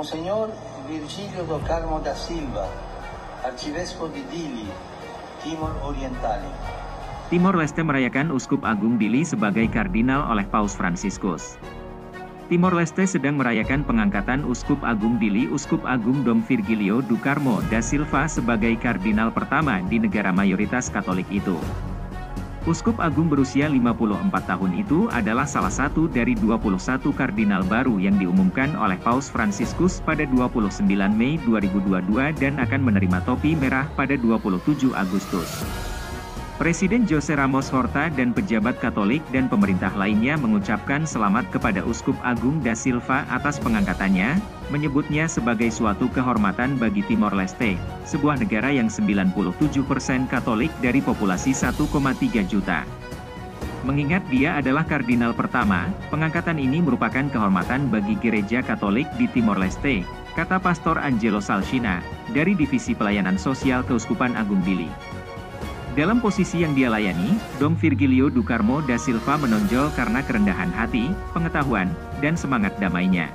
Monseñor Virgilio do Carmo da Silva, Arcivescovo di Dili, Timor Orientale. Timor Leste merayakan Uskup Agung Dili sebagai kardinal oleh Paus Fransiskus. Timor Leste sedang merayakan pengangkatan Uskup Agung Dili Uskup Agung Dom Virgilio do Carmo da Silva sebagai kardinal pertama di negara mayoritas Katolik itu. Uskup Agung berusia 54 tahun itu adalah salah satu dari 21 kardinal baru yang diumumkan oleh Paus Fransiskus pada 29 Mei 2022 dan akan menerima topi merah pada 27 Agustus. Presiden José Ramos Horta dan pejabat Katolik dan pemerintah lainnya mengucapkan selamat kepada Uskup Agung da Silva atas pengangkatannya, menyebutnya sebagai suatu kehormatan bagi Timor Leste, sebuah negara yang 97% Katolik dari populasi 1,3 juta. Mengingat dia adalah kardinal pertama, pengangkatan ini merupakan kehormatan bagi Gereja Katolik di Timor Leste, kata Pastor Angelo Salcina, dari Divisi Pelayanan Sosial Keuskupan Agung Dili. Dalam posisi yang dia layani, Dom Virgilio do Carmo da Silva menonjol karena kerendahan hati, pengetahuan, dan semangat damainya.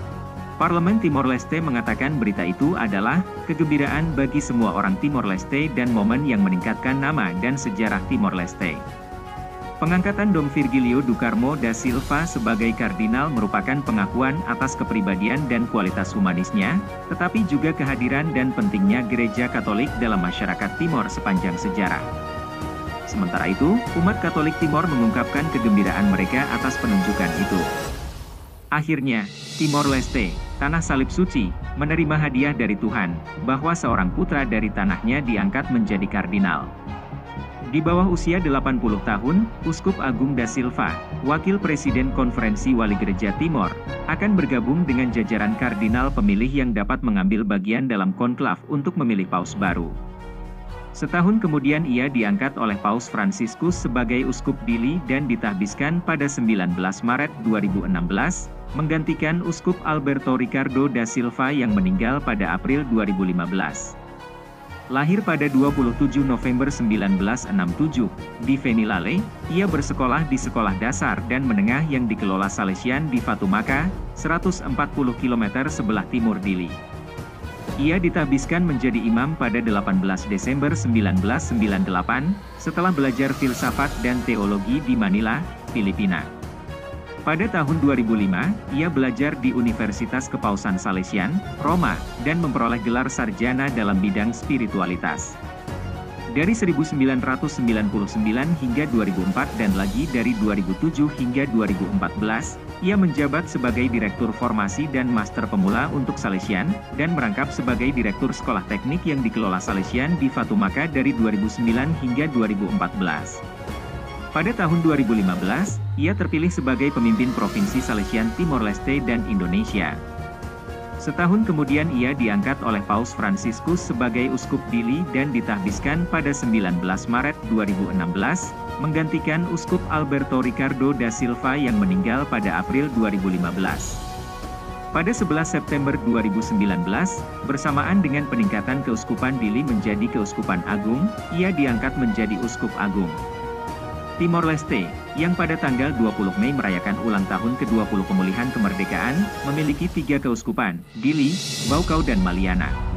Parlemen Timor Leste mengatakan berita itu adalah kegembiraan bagi semua orang Timor Leste dan momen yang meningkatkan nama dan sejarah Timor Leste. Pengangkatan Dom Virgilio do Carmo da Silva sebagai kardinal merupakan pengakuan atas kepribadian dan kualitas humanisnya, tetapi juga kehadiran dan pentingnya Gereja Katolik dalam masyarakat Timor sepanjang sejarah. Sementara itu, umat Katolik Timor mengungkapkan kegembiraan mereka atas penunjukan itu. Akhirnya, Timor Leste, tanah salib suci, menerima hadiah dari Tuhan, bahwa seorang putra dari tanahnya diangkat menjadi kardinal. Di bawah usia 80 tahun, Uskup Agung da Silva, Wakil Presiden Konferensi Wali Gereja Timor, akan bergabung dengan jajaran kardinal pemilih yang dapat mengambil bagian dalam konklav untuk memilih paus baru. Setahun kemudian ia diangkat oleh Paus Fransiskus sebagai Uskup Dili dan ditahbiskan pada 19 Maret 2016, menggantikan Uskup Alberto Ricardo da Silva yang meninggal pada April 2015. Lahir pada 27 November 1967, di Venilale, ia bersekolah di sekolah dasar dan menengah yang dikelola Salesian di Fatumaka, 140 km sebelah timur Dili. Ia ditahbiskan menjadi imam pada 18 Desember 1998, setelah belajar filsafat dan teologi di Manila, Filipina. Pada tahun 2005, ia belajar di Universitas Kepausan Salesian, Roma, dan memperoleh gelar sarjana dalam bidang spiritualitas. Dari 1999 hingga 2004 dan lagi dari 2007 hingga 2014, ia menjabat sebagai Direktur Formasi dan Master Pemula untuk Salesian, dan merangkap sebagai Direktur Sekolah Teknik yang dikelola Salesian di Fatumaka dari 2009 hingga 2014. Pada tahun 2015, ia terpilih sebagai pemimpin Provinsi Salesian Timor Leste dan Indonesia. Setahun kemudian ia diangkat oleh Paus Fransiskus sebagai Uskup Dili dan ditahbiskan pada 19 Maret 2016, menggantikan Uskup Alberto Ricardo da Silva yang meninggal pada April 2015. Pada 11 September 2019, bersamaan dengan peningkatan Keuskupan Dili menjadi Keuskupan Agung, ia diangkat menjadi Uskup Agung. Timor Leste, yang pada tanggal 20 Mei merayakan ulang tahun ke-20 pemulihan kemerdekaan, memiliki 3 keuskupan, Dili, Baucau dan Maliana.